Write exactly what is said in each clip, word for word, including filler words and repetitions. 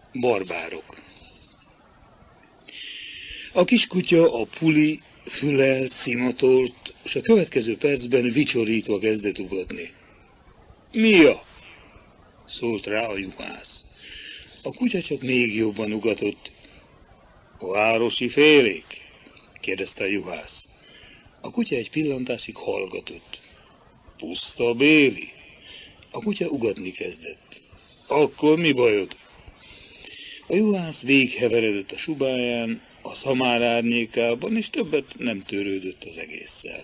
Barbárok. A kiskutya a puli fülelt, szimatolt, és a következő percben vicsorítva kezdett ugatni. Mia? Szólt rá a juhász. A kutya csak még jobban ugatott. Városi félék? Kérdezte a juhász. A kutya egy pillantásig hallgatott. Puszta béli? A kutya ugatni kezdett. Akkor mi bajod? A juhász végigheveredett a subáján, a szamár árnyékában, és többet nem törődött az egésszel.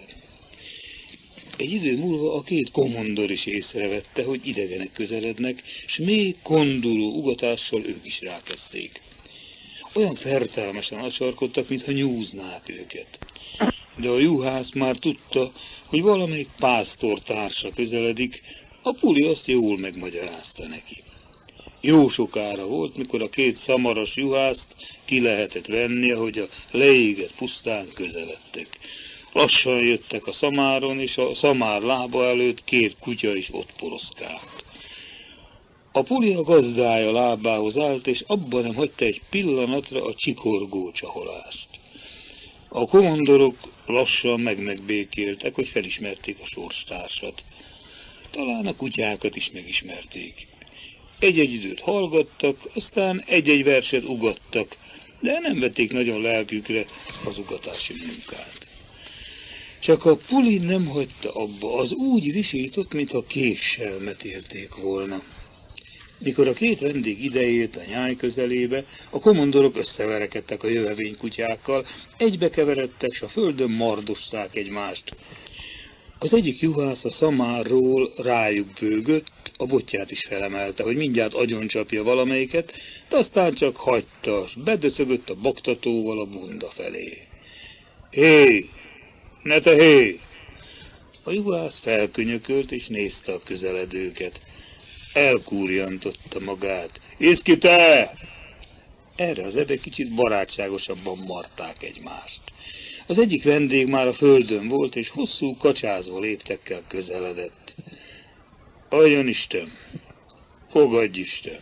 Egy idő múlva a két komondor is észrevette, hogy idegenek közelednek, s még konduló ugatással ők is rákezdték. Olyan fertelmesen acsarkodtak, mintha nyúznák őket. De a juhász már tudta, hogy valamelyik pásztortársa közeledik, a puli azt jól megmagyarázta neki. Jó sokára volt, mikor a két szamaras juhászt ki lehetett venni, ahogy a leégett pusztán közeledtek. Lassan jöttek a szamáron, és a szamár lába előtt két kutya is ott poroszkált. A puli a gazdája lábához állt, és abban nem hagyta egy pillanatra a csikorgó csaholást. A komondorok lassan meg-megbékéltek, hogy felismerték a sorstársat. Talán a kutyákat is megismerték. Egy-egy időt hallgattak, aztán egy-egy verset ugattak, de nem vették nagyon lelkükre az ugatási munkát. Csak a puli nem hagyta abba, az úgy visított, mintha késsel metélték volna. Mikor a két vendég ideért a nyáj közelébe, a komondorok összeverekedtek a jövevény kutyákkal, egybekeveredtek, s a földön mardosták egymást. Az egyik juhász a szamárról rájuk bőgött, a botját is felemelte, hogy mindjárt agyoncsapja valamelyiket, de aztán csak hagyta, s bedöcögött a baktatóval a bunda felé. Hé! Ne te hé! A juhász felkönyökölt és nézte a közeledőket. Elkúrjantotta magát. Ész ki te! Erre az ebek kicsit barátságosabban marták egymást. Az egyik vendég már a földön volt, és hosszú kacsázó léptekkel közeledett. Adjon Isten! Fogadj Isten!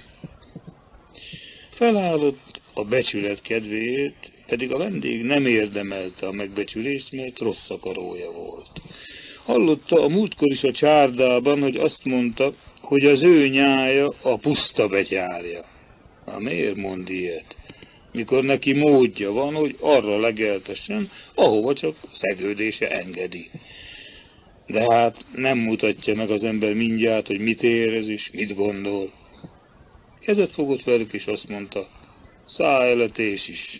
Felállott a becsület kedvéért, pedig a vendég nem érdemelte a megbecsülést, mert rossz akarója volt. Hallotta a múltkor is a csárdában, hogy azt mondta, hogy az ő nyája a puszta betyárja. Na miért mond ilyet? Mikor neki módja van, hogy arra legeltessen, ahova csak szegődése engedi. De hát nem mutatja meg az ember mindjárt, hogy mit érez és mit gondol. Kezet fogott velük, és azt mondta, szájletés is.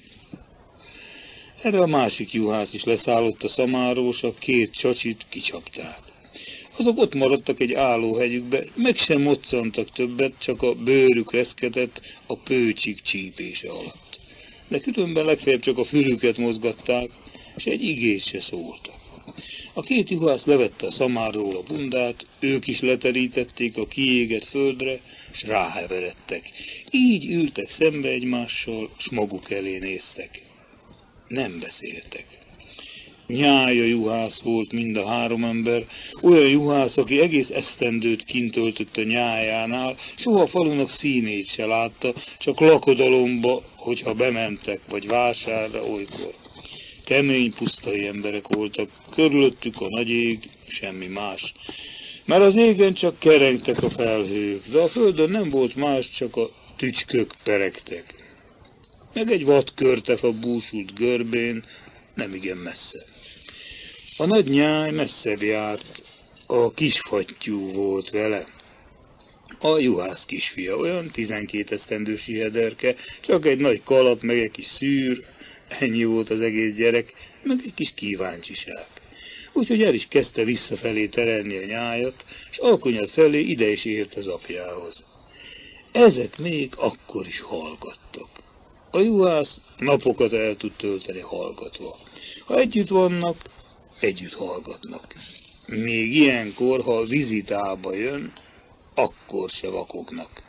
Erre a másik juhász is leszállott a szamáról, s a két csacsit kicsapták. Azok ott maradtak egy állóhegyükbe, meg sem moccantak többet, csak a bőrük reszketett a pőcsik csípése alatt. De különben legfeljebb csak a fülüket mozgatták, és egy igét se szóltak. A két juhász levette a szamárról a bundát, ők is leterítették a kiégett földre, s ráheveredtek. Így ültek szembe egymással, s maguk elé néztek. Nem beszéltek. Nyája juhász volt mind a három ember, olyan juhász, aki egész esztendőt kint töltött a nyájánál, soha a falunak színét se látta, csak lakodalomba, hogyha bementek, vagy vásárra olykor. Kemény, pusztai emberek voltak, körülöttük a nagy ég, semmi más. Mert az égen csak kerengtek a felhők, de a földön nem volt más, csak a tücskök peregtek. Meg egy vad körtefa búsult görbén, nem igen messze. A nagy nyáj messzebb járt, a kis fattyú volt vele. A juhász kisfia, olyan tizenkét esztendős ihederke, csak egy nagy kalap, meg egy kis szűr, ennyi volt az egész gyerek, meg egy kis kíváncsiság. Úgyhogy el is kezdte visszafelé terelni a nyájat, és alkonyat felé ide is ért az apjához. Ezek még akkor is hallgattak. A juhász napokat el tud tölteni hallgatva. Ha együtt vannak, együtt hallgatnak. Még ilyenkor, ha vizitába jön, akkor se vakognak.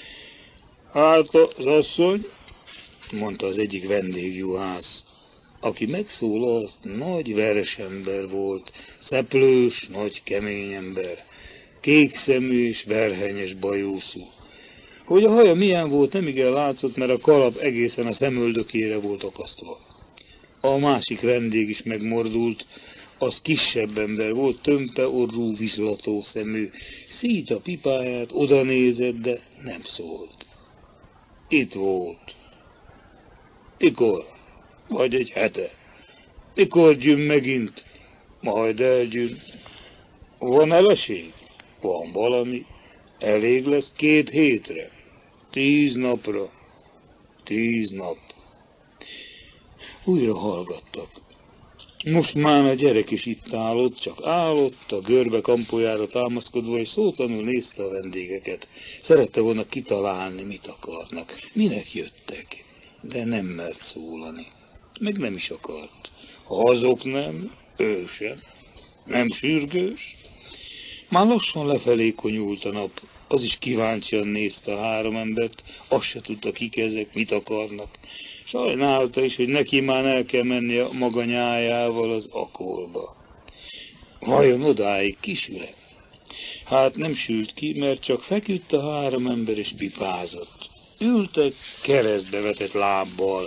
Hát az asszony, mondta az egyik vendégjuhász, aki megszólalt, nagy veresember volt, szeplős, nagy kemény ember, kékszemű és verhenyes bajószú. Hogy a haja milyen volt, nem igen látszott, mert a kalap egészen a szemöldökére volt akasztva. A másik vendég is megmordult, az kisebb ember volt, tömpe orrú, vizslató szemű, szít a pipáját, oda nézett, de nem szólt. Itt volt. Mikor? Vagy egy hete. Mikor gyűn megint? Majd elgyűn. Van eleség? Van valami. Elég lesz két hétre. Tíz napra. Tíz nap. Újra hallgattak. Most már a gyerek is itt állott, csak állott, a görbe kampójára támaszkodva, és szótlanul nézte a vendégeket. Szerette volna kitalálni, mit akarnak, minek jöttek, de nem mert szólani. Meg nem is akart. Ha azok nem, ő sem. Nem sürgős. Már lassan lefelé konyult a nap. Az is kíváncsian nézte a három embert, azt se tudta, kik ezek, mit akarnak. Sajnálta is, hogy neki már el kell menni a maga nyájával az akolba. Vajon odáig kisüle? Hát nem sült ki, mert csak feküdt a három ember és pipázott. Ültek keresztbe vetett lábbal.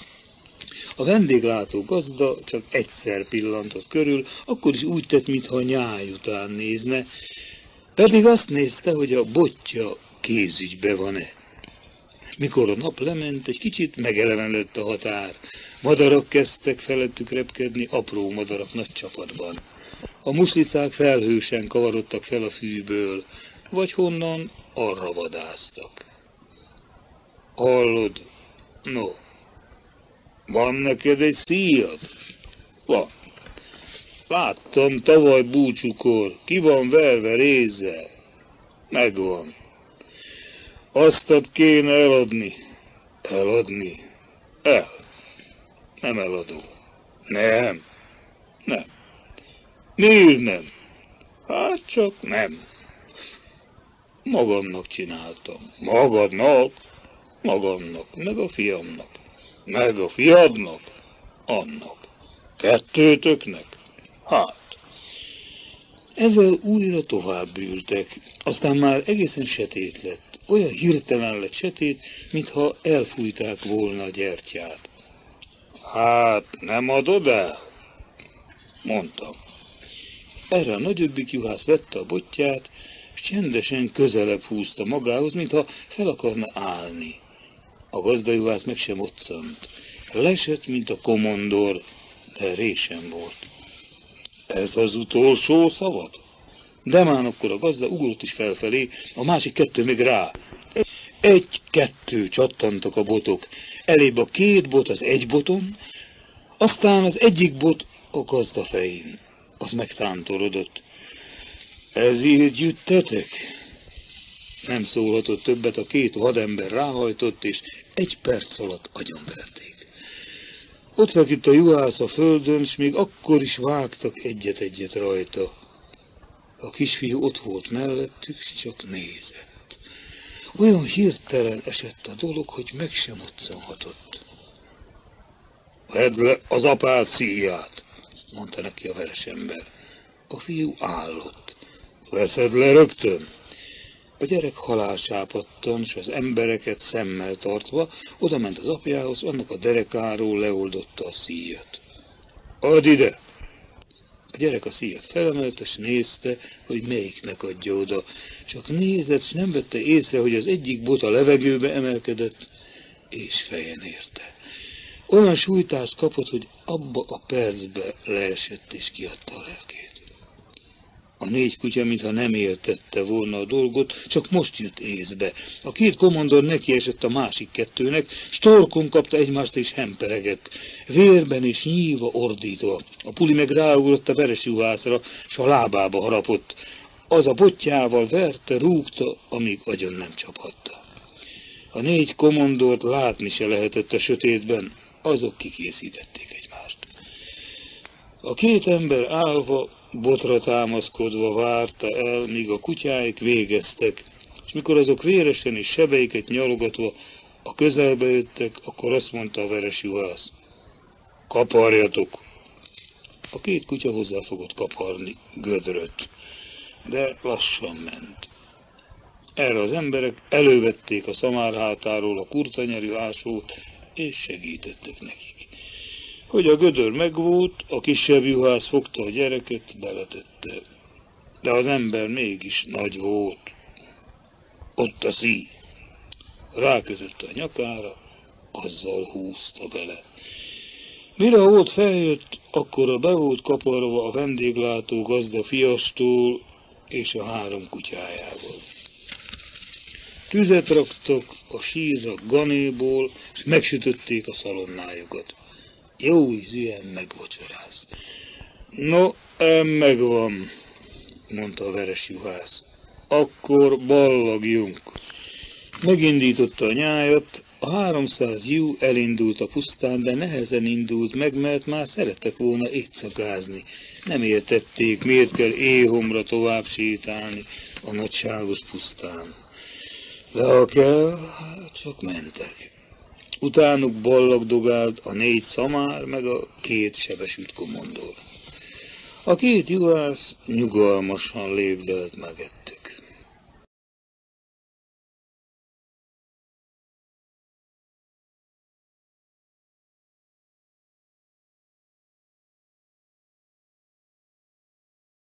A vendéglátó gazda csak egyszer pillantott körül, akkor is úgy tett, mintha a nyáj után nézne, pedig azt nézte, hogy a botja kézügybe van-e. Mikor a nap lement, egy kicsit megelevenedett a határ. Madarak kezdtek felettük repkedni, apró madarak nagy csapatban. A muslicák felhősen kavarodtak fel a fűből, vagy honnan arra vadásztak. Hallod? No. Van neked egy szíjad? Van. Láttam tavaly búcsukor, ki van verve rézzel. Megvan. Aztat kéne eladni. Eladni? El. Nem eladó. Nem. Nem. Miért nem? Hát csak nem. Magamnak csináltam. Magadnak? Magamnak, meg a fiamnak. Meg a fiadnak? Annak. Kettőtöknek? Hát. Ezzel újra tovább ültek, aztán már egészen sötét lett. Olyan hirtelen lett sötét, mintha elfújták volna a gyertyát. Hát, nem adod el? Mondtam. Erre a nagyobbik juhász vette a botját, és csendesen közelebb húzta magához, mintha fel akarna állni. A gazdajuhász meg sem moccant. Lesett, mint a komondor, de résen volt. Ez az utolsó szavad? De már akkor a gazda ugrott is felfelé, a másik kettő még rá. Egy-kettő csattantak a botok. Elébb a két bot az egy boton, aztán az egyik bot a gazda fején. Az megtántorodott. Ezért jöttetek? Nem szólhatott többet, a két vadember ráhajtott, és egy perc alatt agyonverték. Ott feküdt a juhász a földön, s még akkor is vágtak egyet-egyet rajta. A kisfiú ott volt mellettük, s csak nézett. Olyan hirtelen esett a dolog, hogy meg sem moccanhatott. Vedd le az apád szíját, mondta neki a veresember. A fiú állott. Veszed le rögtön? A gyerek halálsápadtan, s az embereket szemmel tartva, oda ment az apjához, annak a derekáról leoldotta a szíjat. Add ide! A gyerek a szíjat felemelte, s nézte, hogy melyiknek adja oda. Csak nézett, s nem vette észre, hogy az egyik bot a levegőbe emelkedett, és fejen érte. Olyan sújtást kapott, hogy abba a percbe leesett, és kiadta a lelkét. A négy kutya, mintha nem értette volna a dolgot, csak most jött észbe. A két komondor nekiesett a másik kettőnek, s torkon kapta egymást és hemperegett. Vérben és nyíva ordítva. A puli meg ráugrott a veresjuhászra, s a lábába harapott. Az a botjával verte, rúgta, amíg agyon nem csaphatta. A négy komondort látni se lehetett a sötétben, azok kikészítették egymást. A két ember állva, botra támaszkodva várta el, míg a kutyáik végeztek, és mikor azok véresen és sebeiket nyalogatva a közelbe jöttek, akkor azt mondta a veresjuhász: kaparjatok! A két kutya hozzá fogott kaparni, gödröt, de lassan ment. Erre az emberek elővették a szamár hátáról a kurtanyerű ásót, és segítettek nekik. Hogy a gödör megvolt, a kisebb juhász fogta a gyereket, beletette. De az ember mégis nagy volt. Ott a szíj. Rákötötte a nyakára, azzal húzta bele. Mire a volt feljött, akkora be volt kaparva a vendéglátó gazda fiastól és a három kutyájával. Tüzet raktak a sírra ganéból, és megsütötték a szalonnájukat. Jó ízűen megvacsorázt. No, em megvan, mondta a veres juhász. Akkor ballagjunk. Megindította a nyájat, a háromszáz juh elindult a pusztán, de nehezen indult meg, mert már szerettek volna éjszakázni. Nem értették, miért kell éjhomra tovább sétálni a nagyságos pusztán. De ha kell, csak mentek. Utánuk ballagdogált a négy szamár, meg a két sebesült komondor. A két juhász nyugalmasan lépdelt meget.